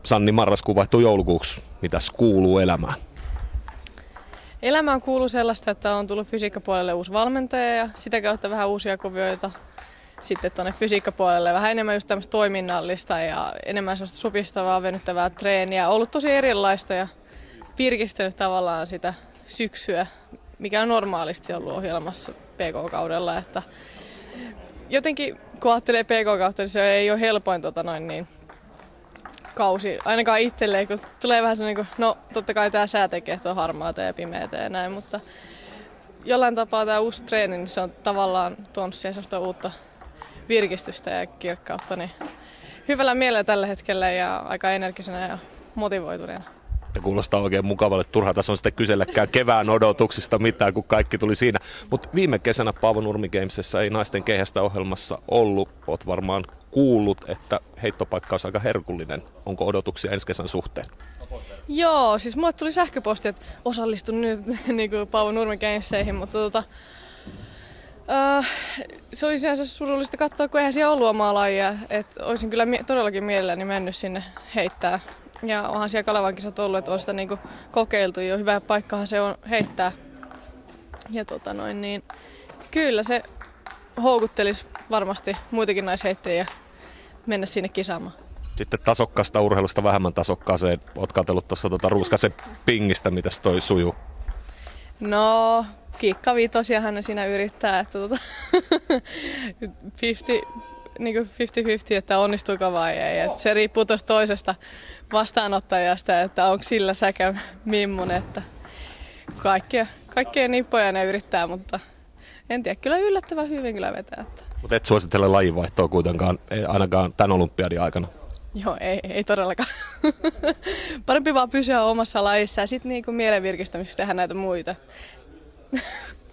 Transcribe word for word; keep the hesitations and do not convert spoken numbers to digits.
Sanni, marraskuu vaihtuu joulukuuksi. Mitäs kuuluu elämään? Elämään kuuluu sellaista, että on tullut fysiikkapuolelle uusi valmentaja ja sitä kautta vähän uusia kuvioita. Sitten tuonne fysiikkapuolelle vähän enemmän just tämmöistä toiminnallista ja enemmän sellaista supistavaa, venyttävää treeniä. Ollut tosi erilaista ja virkistänyt tavallaan sitä syksyä, mikä on normaalisti ollut ohjelmassa P K-kaudella. Että jotenkin kun ajattelee P K-kautta, niin se ei ole helpoin tota noin, niin kausi, ainakaan itselleen, kun tulee vähän sellainen, no totta kai tämä sää tekee, että on harmaata ja pimeätä ja näin, mutta jollain tapaa tämä uusi treeni, niin se on tavallaan tuonut siihen sellaista uutta virkistystä ja kirkkautta, niin hyvällä mielellä tällä hetkellä ja aika energisenä ja motivoituneena. Ja kuulostaa oikein mukavalle. Turha tässä on sitten kyselläkään kevään odotuksista mitään, kun kaikki tuli siinä. Mutta viime kesänä Paavo Nurmi Gamesissa ei naisten kehästä ohjelmassa ollut. Olet varmaan kuullut, että heittopaikka on aika herkullinen. Onko odotuksia ensi kesän suhteen? Joo, siis mulle tuli sähköposti, että osallistun nyt niin kuin Paavo Nurmi Gameseihin, mutta tota, Uh, se oli sinänsä surullista katsoa, kun eihän siellä ollut omaa lajia. Et olisin kyllä mie- todellakin mielelläni mennyt sinne heittää. Ja onhan siellä Kalevan kisat ollut, että on sitä niinku kokeiltu jo. Hyvä paikkahan se on heittää. Ja tota noin, niin kyllä se houkuttelisi varmasti muitakin naisheittäjiä mennä sinne kisaamaan. Sitten tasokkaasta urheilusta vähemmän tasokkaaseen. Oot katsellut tuossa tuota Ruuskasen pingistä, mitäs toi sujuu? No, kiikkaviitosiahan ne siinä yrittää, että tota, viisikymmentä viisikymmentä, että onnistuuko vai ei. Et se riippuu tuosta toisesta vastaanottajasta, että onko sillä säkä mimmonen, että kaikkia, kaikkia nippoja ne yrittää, mutta en tiedä, kyllä yllättävän hyvin kyllä vetää. Mutta et suosittele lajinvaihtoa kuitenkaan, ei ainakaan tämän olympiadin aikana. Joo, ei, ei todellakaan. Parempi vaan pysyä omassa lajissa ja sitten niinku mielen virkistämiseksi tehdä näitä muita.